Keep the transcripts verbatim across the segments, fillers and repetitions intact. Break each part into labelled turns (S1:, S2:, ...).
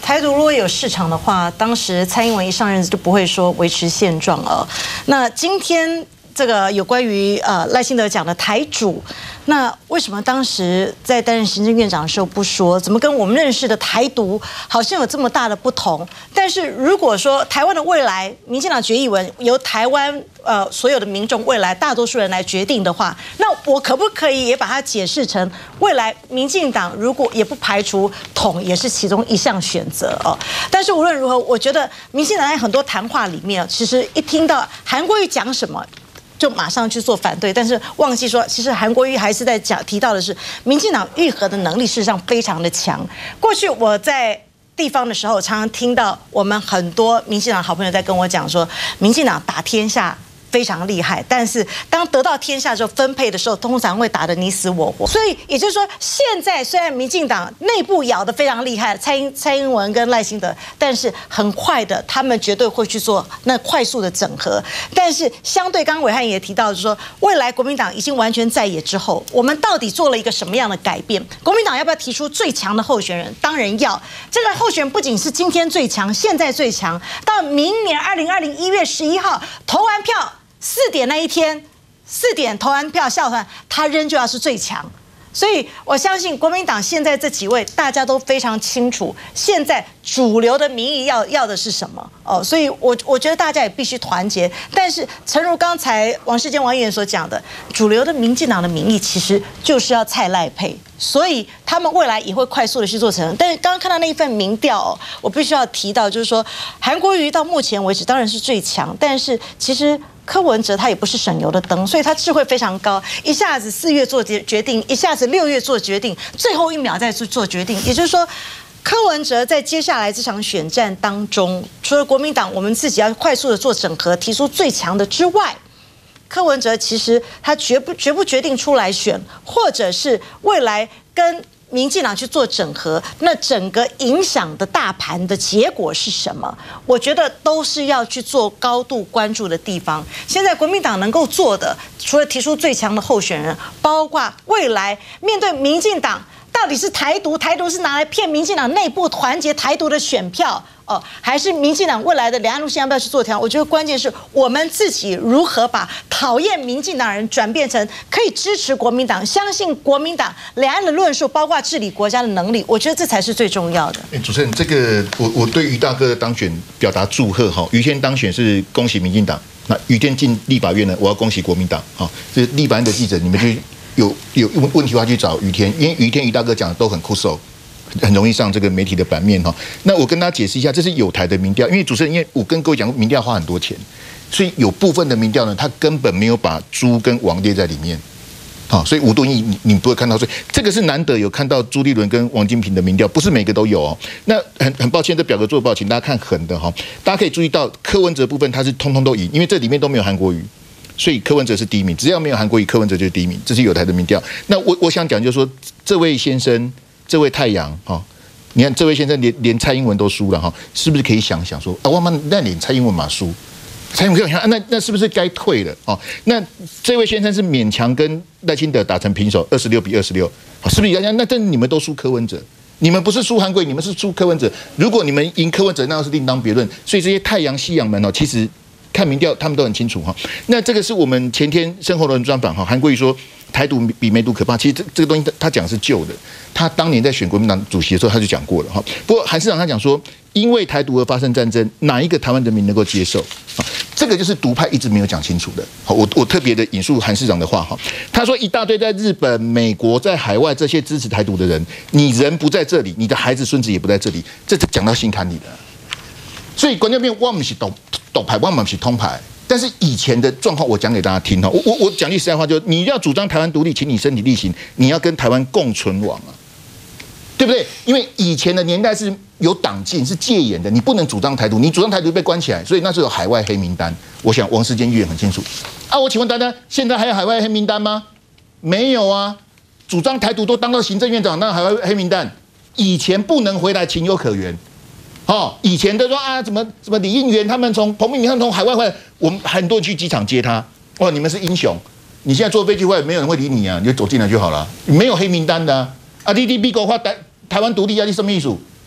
S1: 台独如果有市场的话，当时蔡英文一上任就不会说维持现状哦。那今天这个有关于呃赖清德讲的台主，那为什么当时在担任行政院长的时候不说？怎么跟我们认识的台独好像有这么大的不同？但是如果说台湾的未来，民进党决议文由台湾呃所有的民众未来大多数人来决定的话，那我可不可以也把它解释成未来民进党如果也不排除统也是其中一项选择哦？但是无论如何，我觉得民进党在很多谈话里面，其实一听到韩国瑜讲什么，就马上去做反对，但是忘记说，其实韩国瑜还是在讲提到的是，民进党愈合的能力事实上非常的强。过去我在地方的时候，常常听到我们很多民进党好朋友在跟我讲说，民进党打天下非常厉害，但是当得到天下之后分配的时候，通常会打得你死我活。所以也就是说，现在虽然民进党内部咬得非常厉害，蔡英蔡英文跟赖清德，但是很快的，他们绝对会去做那快速的整合。但是相对刚刚暐瀚也提到，就是说未来国民党已经完全在野之后，我们到底做了一个什么样的改变？国民党要不要提出最强的候选人？当然要。这个候选人不仅是今天最强，现在最强，到明年二零二零一月十一号投完票。四点那一天，四点投完票下团，他仍旧要是最强。所以我相信国民党现在这几位大家都非常清楚，现在主流的民意要要的是什么哦。所以我我觉得大家也必须团结。但是诚如刚才王世坚王议员所讲的，主流的民进党的民意其实就是要蔡赖配，所以他们未来也会快速的去做成。但是刚刚看到那一份民调哦，我必须要提到，就是说韩国瑜到目前为止当然是最强，但是其实柯文哲他也不是省油的灯，所以他智慧非常高，一下子四月做决决定，一下子六月做决定，最后一秒再去做决定。也就是说，柯文哲在接下来这场选战当中，除了国民党我们自己要快速的做整合，提出最强的之外，柯文哲其实他绝不绝不决定出来选，或者是未来跟民进党去做整合，那整个影响的大盘的结果是什么？我觉得都是要去做高度关注的地方。现在国民党能够做的，除了提出最强的候选人，包括未来面对民进党到底是台独，台独是拿来骗民进党内部团结台独的选票哦，还是民进党未来的两岸路线要不要去做调？我觉得关键是我们自己如何把讨厌民进党人转变成可以支持国民党、相信国民党两岸的论述，包括治理国家的能力。我觉得这才是最重要的。
S2: 哎，主持人，这个我我对于大哥的当选表达祝贺哈。于天当选是恭喜民进党，那于天进立法院呢，我要恭喜国民党哈。这立法院的记者，你们就有有问题的话去找于天，因为于天于大哥讲的都很酷手。很容易上这个媒体的版面哈。那我跟大家解释一下，这是有台的民调，因为主持人，因为我跟各位讲过，民调花很多钱，所以有部分的民调呢，它根本没有把猪跟王列在里面。好，所以吴敦义你你不会看到，所以这个是难得有看到朱立伦跟王金平的民调，不是每个都有哦。那很很抱歉，这表格做的不好，请大家看横的哈。大家可以注意到柯文哲部分它是通通都赢，因为这里面都没有韩国瑜。所以柯文哲是第一名，只要没有韩国瑜，柯文哲就是第一名，这是有台的民调。那我我想讲就是说，这位先生。这位太阳哈，你看这位先生连连蔡英文都输了哈，是不是可以想想说啊，我们那连蔡英文嘛输，蔡英文可以想，那那是不是该退了哦？那这位先生是勉强跟赖清德打成平手，二十六比二十六，是不是？那但是你们都输柯文哲，你们不是输韩国瑜，你们是输柯文哲。如果你们赢柯文哲，那是另当别论。所以这些太阳、夕阳们哦，其实看民调他们都很清楚哈。那这个是我们前天生活的专访哈，韩国瑜说。台独比梅毒可怕，其实这这个东西他讲是旧的，他当年在选国民党主席的时候他就讲过了哈。不过韩市长他讲说，因为台独而发生战争，哪一个台湾人民能够接受？这个就是独派一直没有讲清楚的。好，我我特别的引述韩市长的话哈，他说一大堆在日本、美国、在海外这些支持台独的人，你人不在这里，你的孩子孙子也不在这里，这讲到心坎里了。所以关键变我们是独独派，我们是通派。但是以前的状况，我讲给大家听哈。我我我讲句实在话，就是你要主张台湾独立，请你身体力行，你要跟台湾共存亡啊，对不对？因为以前的年代是有党禁，是戒严的，你不能主张台独，你主张台独被关起来，所以那时候有海外黑名单。我想王世坚议员很清楚啊。我请问大家，现在还有海外黑名单吗？没有啊，主张台独都当到行政院长，那海外黑名单以前不能回来，情有可原。哦，以前都说啊，什么什么李应元他们从彭明敏他们从海外回来，我们很多人去机场接他，哇，你们是英雄！你现在坐飞机回来，没有人会理你啊，你就走进来就好了，没有黑名单的啊。啊，你你美国话台台湾独立啊，你什么意思？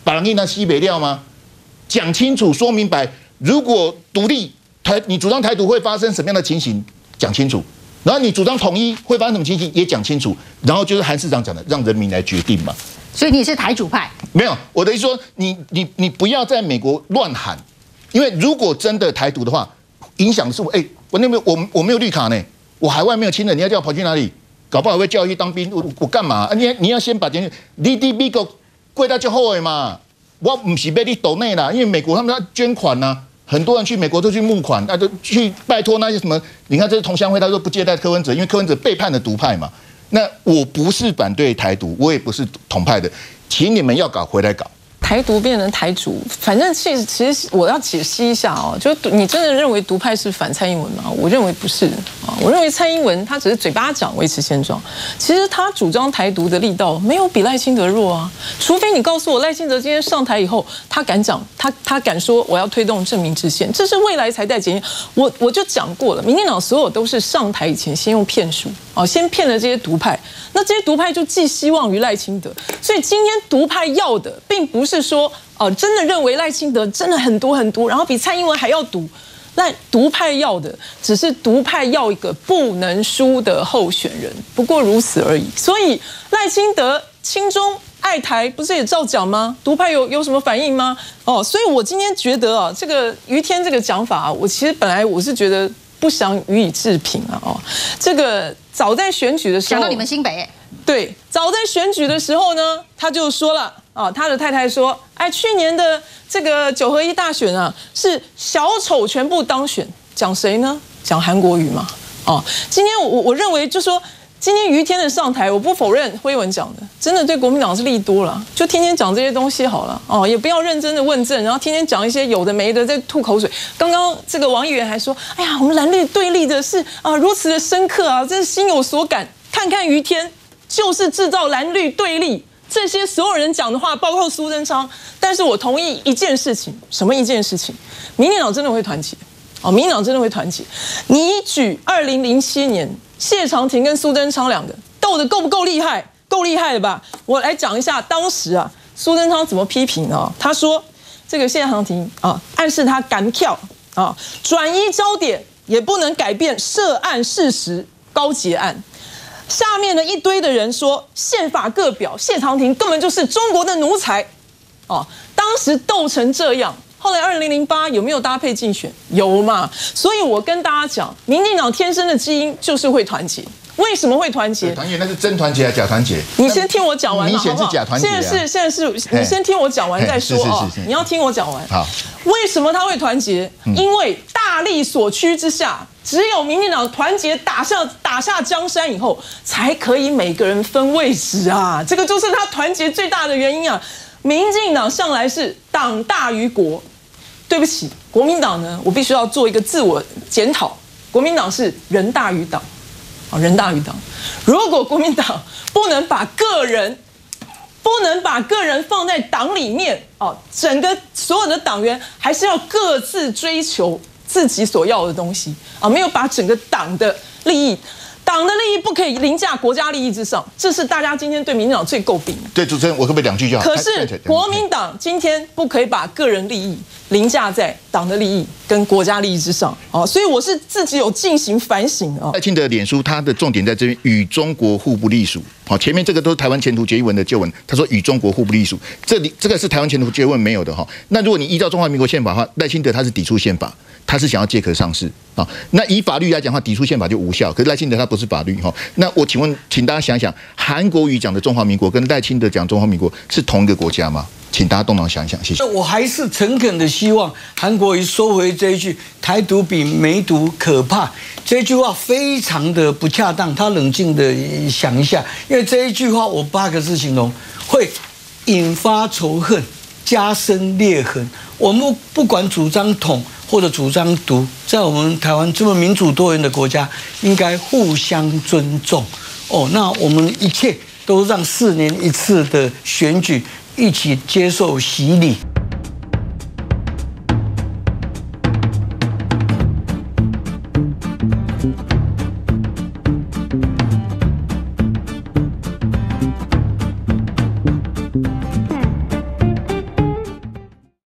S2: 把人那西北料吗？讲清楚，说明白。如果独立台，你主张台独会发生什么样的情形？讲清楚。然后你主张统一会发生什么情形？也讲清楚。然后就是韩市长讲的，让人民来决定嘛。
S3: 所以你是台主派？
S2: 没有，我的意思说，你你你不要在美国乱喊，因为如果真的台独的话，影响的是我。哎、欸，我那边我我没有绿卡呢，我海外没有亲人，你要叫我跑去哪里？搞不好会叫去当兵，我我干嘛？你你要先把钱，你你美国贵到就好的嘛。我不是被你抖内啦，因为美国他们要捐款呐、啊，很多人去美国都去募款，那、啊、都去拜托那些什么。你看这是同乡会，他说不接待柯文哲，因为柯文哲背叛了独派嘛。那我不是反对台独，我也不是统派的，请你们要搞回来搞。
S4: 台独变成台主，反正其实其实我要解析一下哦，就你真的认为独派是反蔡英文吗？我认为不是啊，我认为蔡英文他只是嘴巴讲维持现状，其实他主张台独的力道没有比赖清德弱啊，除非你告诉我赖清德今天上台以后，他敢讲，他他敢说我要推动正名制宪，这是未来才待检验。我我就讲过了，民进党所有都是上台以前先用骗术啊，先骗了这些独派，那这些独派就寄希望于赖清德，所以今天独派要的并不是。是说，呃，真的认为赖清德真的很多很多，然后比蔡英文还要独。那独派要的只是独派要一个不能输的候选人，不过如此而已。所以赖清德亲中爱台，不是也照讲吗？独派有有什么反应吗？哦，所以我今天觉得啊，这个于天这个讲法、啊，我其实本来我是觉得不想予以置评啊。哦，这个早在选举的时候，
S3: 讲到你们新北。
S4: 对，早在选举的时候呢，他就说了啊，他的太太说，哎，去年的这个九合一大选啊，是小丑全部当选，讲谁呢？讲韩国瑜嘛。哦，今天我我认为就说，今天于天的上台，我不否认辉文讲的，真的对国民党是利多了，就天天讲这些东西好了哦，也不要认真的问政，然后天天讲一些有的没的，在吐口水。刚刚这个王议员还说，哎呀，我们蓝绿对立的是啊如此的深刻啊，真是心有所感。看看于天。就是制造蓝绿对立，这些所有人讲的话，包括苏贞昌。但是我同意一件事情，什么一件事情？民进党真的会团结哦，民进党真的会团结。你举二零零七年谢长廷跟苏贞昌两个斗得够不够厉害？够厉害了吧？我来讲一下当时啊，苏贞昌怎么批评呢？他说这个谢长廷啊，暗示他敢跳啊，转移焦点也不能改变涉案事实，高结案。下面的一堆的人说，宪法各表，谢长廷根本就是中国的奴才，哦，当时斗成这样，后来二零零八有没有搭配竞选？有嘛？所以我跟大家讲，民进党天生的基因就是会团结。为什么会团结？
S2: 团结那是真团结还是假团结？
S4: 你先听我讲完，
S2: 明显是假团结、啊。
S4: 现在是现在是，你先听我讲完再说啊、哦！你要听我讲完。
S2: 好，
S4: 为什么他会团结？嗯、因为大力所趋之下，只有民进党团结打下打下江山以后，才可以每个人分位置啊！这个就是他团结最大的原因啊！民进党向来是党大于国，对不起，国民党呢，我必须要做一个自我检讨，国民党是人大于党。人大于党，如果国民党不能把个人，不能把个人放在党里面哦，整个所有的党员还是要各自追求自己所要的东西啊，没有把整个党的利益。党的利益不可以凌驾国家利益之上，这是大家今天对民进党最诟病的。
S2: 对，主持人，我可不可以两句就好？
S4: 可是国民党今天不可以把个人利益凌驾在党的利益跟国家利益之上啊，所以我是自己有进行反省啊。
S2: 赖清德的脸书，他的重点在这边，与中国互不隶属。好，前面这个都是台湾前途决议文的旧文，他说与中国互不隶属，这里这个是台湾前途决议文没有的哈。那如果你依照中华民国宪法的话，赖清德他是抵触宪法。他是想要借壳上市啊，那以法律来讲的话，抵触宪法就无效。可是赖清德他不是法律哈。那我请问，请大家想想，韩国瑜讲的中华民国跟赖清德讲中华民国是同一个国家吗？请大家动脑想一想，谢谢。
S5: 我还是诚恳的希望韩国瑜收回这一句“台独比梅毒可怕”这句话，非常的不恰当。他冷静的想一下，因为这一句话我八个字形容，会引发仇恨，加深裂痕。我们不管主张统或者主张独，在我们台湾这么民主多元的国家，应该互相尊重。哦，那我们一切都让四年一次的选举一起接受洗礼。